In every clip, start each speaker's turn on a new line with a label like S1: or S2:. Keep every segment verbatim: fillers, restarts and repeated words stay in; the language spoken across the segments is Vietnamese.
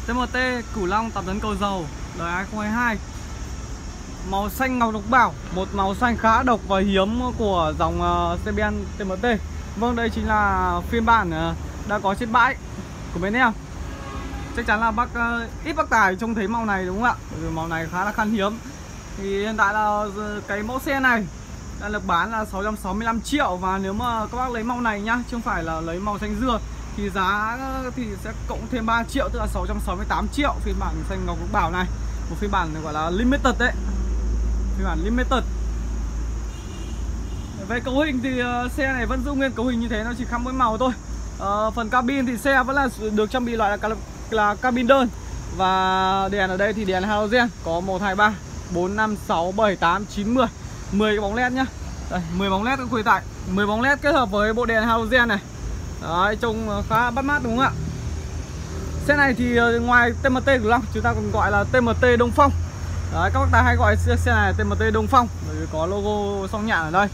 S1: tê em tê Cửu Long tám tấn cầu dầu đời hai không hai hai. Màu xanh ngọc độc bảo, một màu xanh khá độc và hiếm của dòng uh, xe ben tê em tê. Vâng, đây chính là phiên bản uh, đã có trên bãi của bên em. Chắc chắn là bác uh, ít bác tài trông thấy màu này đúng không ạ? Bởi vì màu này khá là khan hiếm. Thì hiện tại là cái mẫu xe này đang được bán là sáu trăm sáu mươi lăm triệu. Và nếu mà các bác lấy màu này nhá, chứ không phải là lấy màu xanh dưa, thì giá thì sẽ cộng thêm ba triệu, tức là sáu trăm sáu mươi tám triệu phiên bản xanh ngọc lục bảo này. Một phiên bản gọi là limited đấy, phiên bản limited. Về cấu hình thì uh, xe này vẫn giữ nguyên cấu hình như thế, nó chỉ khác mỗi màu thôi. uh, Phần cabin thì xe vẫn là được trang bị loại là, là cabin đơn. Và đèn ở đây thì đèn halogen có một, hai, ba, bốn, năm, sáu, bảy, tám, chín, mười mười cái bóng led nhá. Đây, mười bóng led các quý tại, mười bóng led kết hợp với bộ đèn halogen này. Đấy, trông khá bắt mắt đúng không ạ? Xe này thì ngoài tê em tê Cửu Long, chúng ta còn gọi là tê em tê Đông Phong. Đấy, các bác tài hay gọi xe, xe này là tê em tê Đông Phong bởi vì có logo song nhạn ở đây.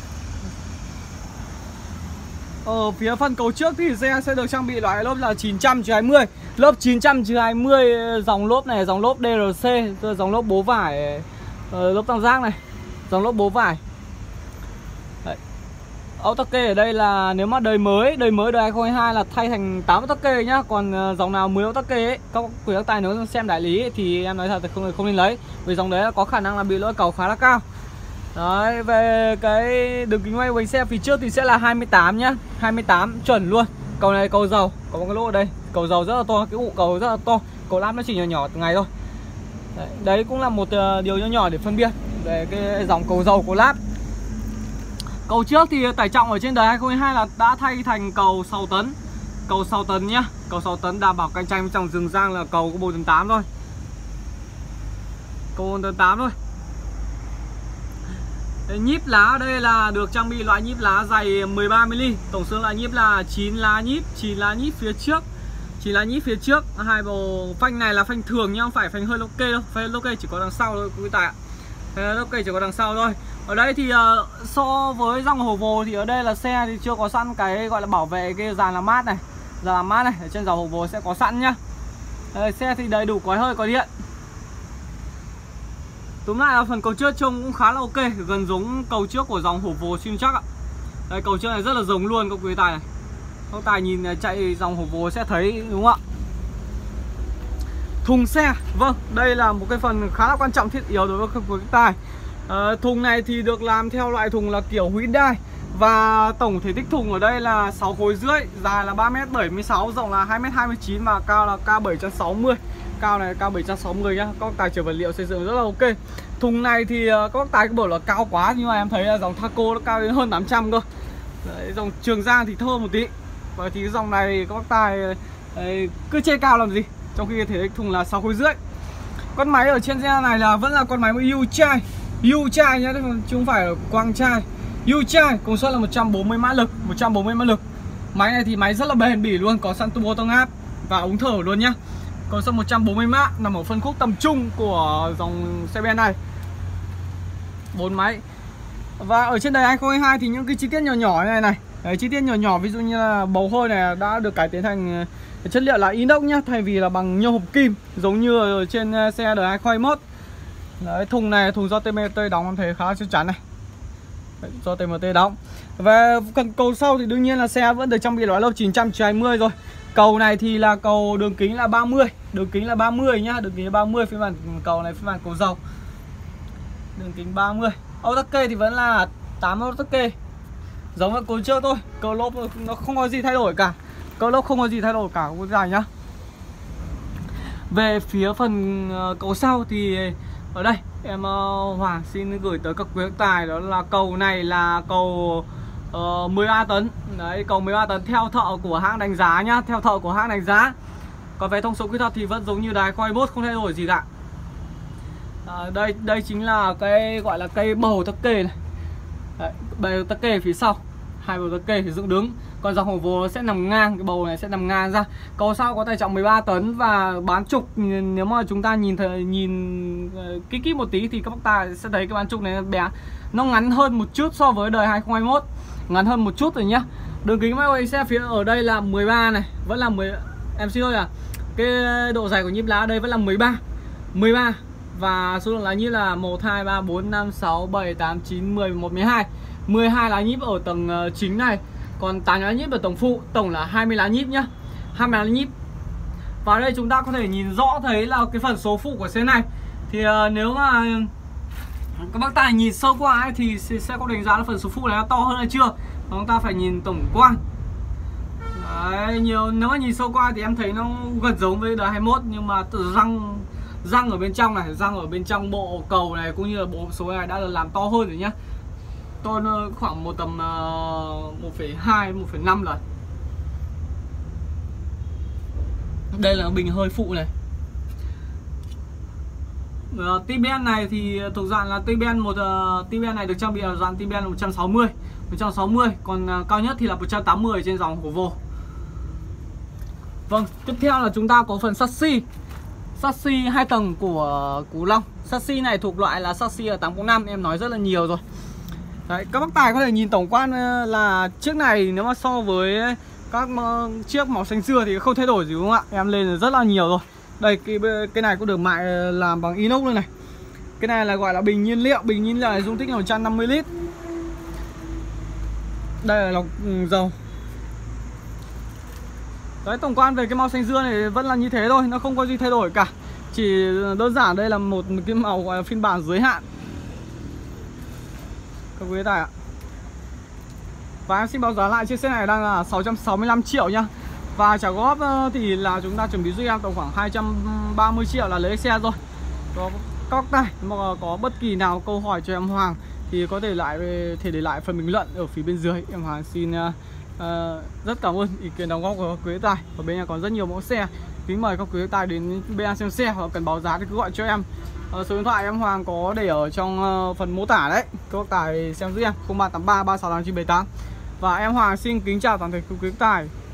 S1: Ở phía phần cầu trước thì xe sẽ được trang bị loại lốp là chín trăm trừ hai mươi. Lốp chín trăm trừ hai mươi, dòng lốp này, dòng lốp đê rờ xê, dòng lốp bố vải, lốp tam giác này, dòng lốp bố vải. Đấy. Ốc tắc kê ở đây là nếu mà đời mới, đời mới đời hai không hai hai là thay thành tám ốc tắc kê nhá. Còn dòng nào mười ốc tắc kê ấy, các quý bác tài nếu xem đại lý ấy, thì em nói thật là không, không nên lấy. Vì dòng đấy là có khả năng là bị lỗi cầu khá là cao. Đấy, về cái đường kính quay bánh xe phía trước thì sẽ là hai mươi tám nhá, hai mươi tám chuẩn luôn. Cầu này cầu dầu, có một cái lỗ ở đây, cầu dầu rất là to, cái ụ cầu rất là to. Cầu lắp nó chỉ nhỏ nhỏ từng ngày thôi. Đấy, đấy cũng là một uh, điều nhỏ nhỏ để phân biệt về cái dòng cầu dầu của lắp. Cầu trước thì tải trọng ở trên đời hai không hai hai là đã thay thành cầu sáu tấn. Cầu sáu tấn nhá, cầu sáu tấn đảm bảo cạnh tranh trong rừng rang là cầu có bốn tấn tám thôi. Cầu bốn tấn tám thôi. Nhíp lá ở đây là được trang bị loại nhíp lá dày mười ba mi li. Tổng số loại nhíp là chín lá nhíp, chín lá nhíp phía trước, chín lá nhíp phía trước. Hai bộ phanh này là phanh thường nhá, không phải phanh hơi lốc kê đâu. Phanh lốc kê chỉ có đằng sau thôi quý tài ạ. Phanh lốc kê chỉ có đằng sau thôi. Ở đây thì uh, so với dòng Volvo thì ở đây là xe thì chưa có sẵn cái gọi là bảo vệ cái dàn làm mát này. Dàn làm mát này ở trên dòng Volvo sẽ có sẵn nhá. Đây, xe thì đầy đủ còi hơi, còi điện. Túm lại là phần cầu trước trông cũng khá là ok, gần giống cầu trước của dòng Volvo Sim chắc ạ. Đây, cầu trước này rất là giống luôn các quý tài này. Các tài nhìn chạy dòng Volvo sẽ thấy đúng không ạ? Thùng xe, vâng, đây là một cái phần khá là quan trọng thiết yếu đối với các quý tài. à, Thùng này thì được làm theo loại thùng là kiểu Hyundai. Và tổng thể tích thùng ở đây là sáu khối rưỡi, dài là ba mét bảy mươi sáu, rộng là hai mét hai mươi chín và cao là K bảy trăm sáu mươi. Cao này K bảy trăm sáu mươi nhá, các bác tài chở vật liệu xây dựng rất là ok. Thùng này thì các bác tài cứ bảo là cao quá, nhưng mà em thấy là dòng Thaco nó cao đến hơn tám trăm cơ. Đấy, dòng Trường Giang thì thơ một tí. Và thì cái dòng này các bác tài đấy, cứ chê cao làm gì, trong khi thể tích thùng là sáu khối rưỡi. Con máy ở trên xe này là vẫn là con máy U chai, U chai nhá, chứ không phải là quang chai. U chai, công suất là một trăm bốn mươi mã lực, một trăm bốn mươi mã lực. Máy này thì máy rất là bền bỉ luôn, có sẵn turbo tăng áp và ống thở luôn nhá. Công suất một trăm bốn mươi mã, nằm ở phân khúc tầm trung của dòng xe ben này. Bốn máy. Và ở trên đời hai không hai hai thì những cái chi tiết nhỏ nhỏ này này, đấy, chi tiết nhỏ nhỏ ví dụ như là bầu hơi này đã được cải tiến thành chất liệu là inox nhá, thay vì là bằng nhôm hộp kim giống như ở trên xe đời hai không hai mốt. Đấy, thùng này thùng do tê em tê đóng em thấy khá chắc chắn này. Đấy, do tê em tê đóng. Và phần cầu sau thì đương nhiên là xe vẫn được trang bị loại lốp chín trăm trừ hai mươi rồi. Cầu này thì là cầu đường kính là ba mươi, đường kính là ba mươi nhá, đường kính là ba mươi, phiên bản cầu này phiên bản cầu dầu. Đường kính ba mươi. Ốc tắc kê thì vẫn là tám ốc tắc kê. Giống như cầu trước thôi, cầu lốp nó không có gì thay đổi cả. Cầu lốp không có gì thay đổi cả cái dài nhá. Về phía phần cầu sau thì ở đây em uh, Hoàng xin gửi tới các quý khách tài, đó là cầu này là cầu uh, mười ba tấn. Đấy, cầu mười ba tấn theo thợ của hãng đánh giá nhá, theo thợ của hãng đánh giá. Còn về thông số kỹ thuật thì vẫn giống như đài hai không hai mốt, không thay đổi gì cả. À, đây đây chính là cái gọi là cây bầu tắc kê này. Đấy, bầu tắc kê phía sau, hai bầu tắc kê thì dựng đứng. Còn dòng Volvo sẽ nằm ngang, cái bầu này sẽ nằm ngang ra. Cầu sau có tải trọng mười ba tấn và bán trục, nếu mà chúng ta nhìn thấy nhìn kỹ kỹ một tí thì các bác tài sẽ thấy cái bán trục này bé, nó ngắn hơn một chút so với đời hai không hai mốt, ngắn hơn một chút rồi nhá. Đường kính máy quay xe phía ở đây là mười ba này, vẫn là mười, em xin lỗi à, Cái độ dày của nhíp lá ở đây vẫn là mười ba mười ba. Và số lượng lá nhíp là một, hai, ba, bốn, năm, sáu, bảy, tám, chín, mười, mười một, mười hai mười hai lá nhíp ở tầng chính này. Còn tám lá nhíp ở tầng phụ. Tổng là hai mươi lá nhíp nhá, hai mươi lá nhíp. Và đây chúng ta có thể nhìn rõ thấy là cái phần số phụ của xe này. Thì uh, nếu mà các bác tài nhìn sâu qua ấy, thì sẽ có đánh giá là phần số phụ này nó to hơn hay chưa. Và chúng ta phải nhìn tổng quan. Đấy, nhiều nếu mà nhìn sâu qua thì em thấy nó gần giống với đời hai mươi mốt, nhưng mà từ răng răng ở bên trong này, răng ở bên trong bộ cầu này cũng như là bộ số này đã được làm to hơn rồi nhá. To khoảng một tầm uh, một phẩy hai, một phẩy năm lần. Đây là bình hơi phụ này. Uh, tê bê en này thì thuộc dạng là tê bê en một uh, tê bê en này được trang bị ở dạng tê bê en một trăm sáu mươi, một trăm sáu mươi, còn uh, cao nhất thì là một trăm tám mươi trên dòng của Volvo. Vâng, tiếp theo là chúng ta có phần chassis. Chassis hai tầng của Cú Long. Chassis này thuộc loại là chassis ở tám không năm, em nói rất là nhiều rồi. Đấy, các bác tài có thể nhìn tổng quan là chiếc này nếu mà so với các chiếc màu xanh xưa thì không thay đổi gì đúng không ạ? Em lên rất là nhiều rồi. Đây, cái, cái này cũng được mại làm bằng inox luôn này. Cái này là gọi là bình nhiên liệu. Bình nhiên liệu này dung tích là một trăm năm mươi lít. Đây là lọc dầu. Đấy, tổng quan về cái màu xanh dương này vẫn là như thế thôi, nó không có gì thay đổi cả. Chỉ đơn giản đây là một cái màu gọi là phiên bản giới hạn. Các quý tài ạ. Và em xin báo giá lại chiếc xe này đang là sáu trăm sáu mươi lăm triệu nhá. Và trả góp thì là chúng ta chuẩn bị giúp em tầm khoảng hai trăm ba mươi triệu là lấy xe rồi. Có các tài mà có bất kỳ nào câu hỏi cho em Hoàng thì có thể lại thể để lại phần bình luận ở phía bên dưới. Em Hoàng xin uh, rất cảm ơn ý kiến đóng góp của quý tài. Ở bên nhà còn rất nhiều mẫu xe. Kính mời các quý tài đến bên em xem xe hoặc cần báo giá thì cứ gọi cho em. Uh, số điện thoại em Hoàng có để ở trong uh, phần mô tả đấy. Các tài xem giúp em không ba tám ba ba sáu tám chín bảy tám. Và em Hoàng xin kính chào toàn thể quý tài.